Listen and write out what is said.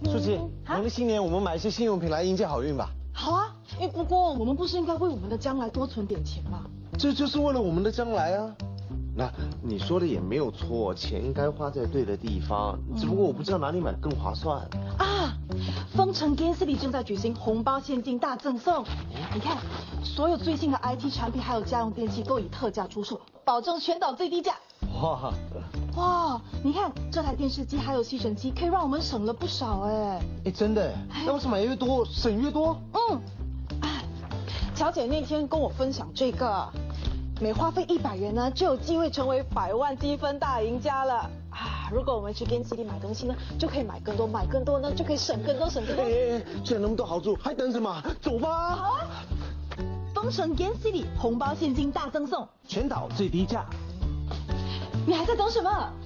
舒淇，农历新年我们买一些新用品来迎接好运吧。 好啊，不过我们不是应该为我们的将来多存点钱吗？ 这就是为了我们的将来啊。那你说的也没有错，钱应该花在对的地方，只不过我不知道哪里买更划算。 啊，丰城 Gain City 正在举行红包现金大赠送，你看，所有最新的 IT 产品还有家用电器都以特价出售，保证全岛最低价。哇，你看这台电视机还有吸尘机，可以让我们省了不少哎。 真的？那为什么买越多省越多？ 乔姐那天跟我分享这个。每花费100元呢，就有机会成为100万积分大赢家了啊！如果我们去 Gain City 买东西呢，就可以买更多，买更多呢，就可以省更多，省更多。 既然那么多好处，还等什么？走吧！ 好啊！丰城 Gain City 红包现金大赠送， 全岛最低价。 你还在等什么？